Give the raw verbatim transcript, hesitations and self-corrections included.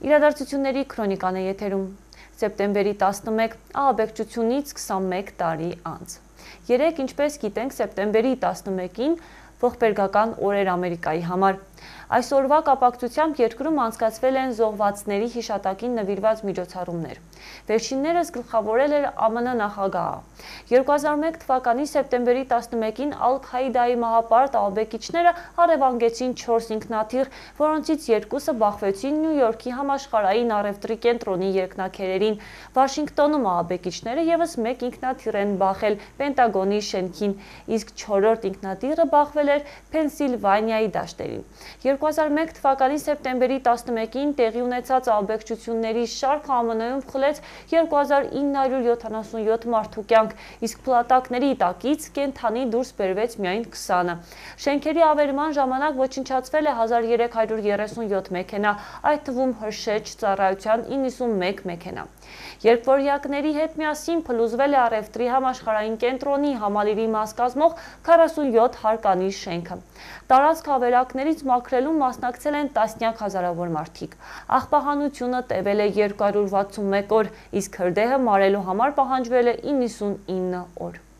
Իրադարձությունների քրոնիկան է եթերում։ Սեպտեմբերի տասնմեկ ահաբեկչությունից քսանմեկ տարի անց։ Երեկ, ինչպես գիտենք, սեպտեմբերի տասնմեկին ողբերգական օր էր Ամերիկայի համար։ Այսօրվա կապակցությամբ երկրում անցկացվել են զոհվածների հիշատակին նվիրված միջոցառումներ։ Վերջիններս գլխավորել էր Ամն նախագահը։ երկու հազար մեկ թվականի սեպտեմբերի տասնմեկին Ալ-Քաիդայի մահապարտ ահաբեկիչները առևանգեցին չորս ինքնաթիռ, որոնցից երկուսը բախվեցին Նյու Յորքի համաշխարհային առևտրի կենտրոնի երկնաքերերին։ Վաշինգտոնում ահաբեկիչները ևս մեկ ինքնաթիռ են բախել Պենտագոնի շենքին, իսկ չորրորդ ինքնաթիռը բախվել էր Փենսիլվանիայի դաշտերին։ երկու հազար մեկ թվականի սեպտեմբերի տասնմեկին տեղի ունեցած ահաբեկչությունների շարքը ԱՄՆ-ում խլեց երկու հազար ինը հարյուր յոթանասունյոթ մարդու կյանք, իսկ փլատակների տակից կենդանի դուրս բերվեց միայն քսանը։ Շենքերի ավերման ժամանակ ոչնչացվել է հազար երեք հարյուր երեսունյոթ մեքենա, այդ թվում հրշեջ ծառայության իննսունմեկ մեքենա։ Երկվորյակների հետ միասին փլուզվել է առևտրի համաշխարհային կենտրոնի համալիրի մաս կազմող քառասունյոթ հարկանի շենքը։ Տարածք ավերակներից մաքրելուն մասնակցել են տասնյակ հազարավոր մարդիկ։ Աղբահանությունը տևել է երկու հարյուր վաթսունմեկ օր, իսկ հրդեհը մարելու համար պահանջվել է իննսունինը օր։